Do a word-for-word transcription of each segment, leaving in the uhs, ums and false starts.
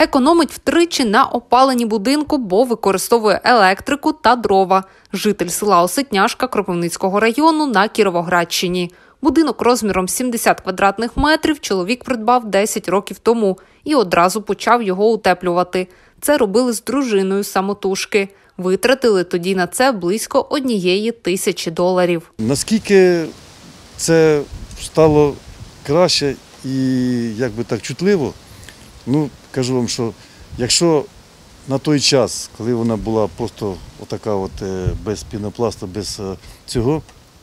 Економить втричі на опаленні будинку, бо використовує електрику та дрова. Житель села Осетняшка Кропивницького району на Кіровоградщині. Будинок розміром сімдесят квадратних метрів чоловік придбав десять років тому і одразу почав його утеплювати. Це робили з дружиною самотужки. Витратили тоді на це близько однієї тисячі доларів. Наскільки це стало краще і як би так чутливо, ну, кажу вам, що якщо на той час, коли вона була просто отака от, без пінопласту, без цього,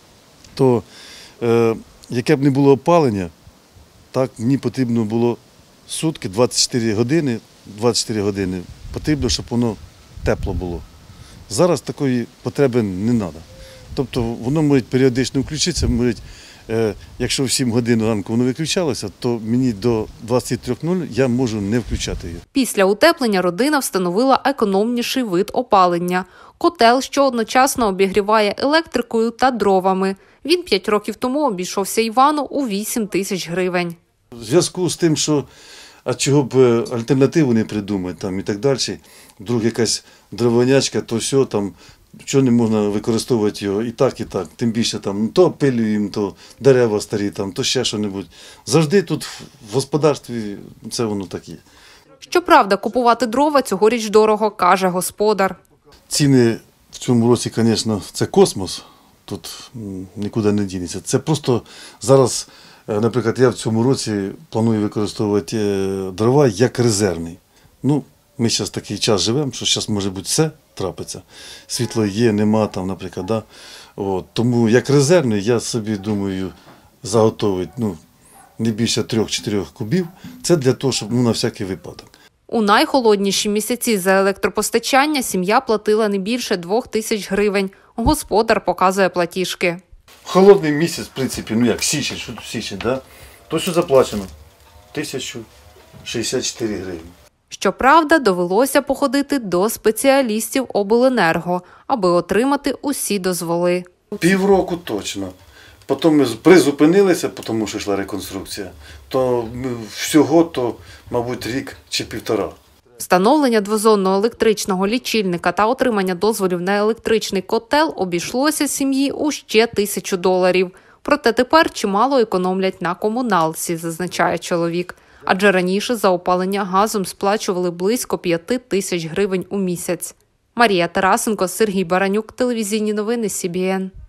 то е, яке б не було опалення, так, мені потрібно було сутки, двадцять чотири години, двадцять чотири години, потрібно, щоб воно тепло було. Зараз такої потреби не треба. Тобто воно може періодично включитися, може, е, якщо в сім годин ранку воно виключалося, то мені до двадцять три нуль я можу не включати її. Після утеплення родина встановила економніший вид опалення – котел, що одночасно обігріває електрикою та дровами. Він п'ять років тому обійшовся Івану у вісім тисяч гривень. В зв'язку з тим, що а чого б альтернативу не придумати там, і так далі, вдруг якась дровонячка, то все, там, чого не можна використовувати його і так, і так. Тим більше там, то опилюємо, то дерева старі, там, то ще що-небудь. Завжди тут в господарстві це воно так є. Щоправда, купувати дрова цьогоріч дорого, каже господар. Ціни в цьому році, звісно, це космос, тут нікуди не дінеться. Це просто зараз, наприклад, я в цьому році планую використовувати дрова як резервний. Ну, ми зараз такий час живемо, що зараз може бути все трапиться. Світло є, нема там, наприклад. Да? От. Тому як резервний я собі думаю заготовити ну, не більше трьох-чотирьох кубів. Це для того, щоб ну, на всякий випадок. У найхолодніші місяці за електропостачання сім'я платила не більше двох тисяч гривень. Господар показує платіжки. Холодний місяць, в принципі, ну як січень, що тут січень, да? То що заплачено? тисяча шістдесят чотири гривні. Щоправда, довелося походити до спеціалістів обленерго, аби отримати усі дозволи. Півроку точно. Потім ми призупинилися, тому що йшла реконструкція. То всього, то, мабуть, рік чи півтора. Встановлення двозонного електричного лічильника та отримання дозволів на електричний котел обійшлося сім'ї у ще тисячу доларів. Проте тепер чимало економлять на комуналці, зазначає чоловік. Адже раніше за опалення газом сплачували близько п'яти тисяч гривень у місяць. Марія Тарасенко, Сергій Баранюк, телевізійні новини Сі Бі Ен.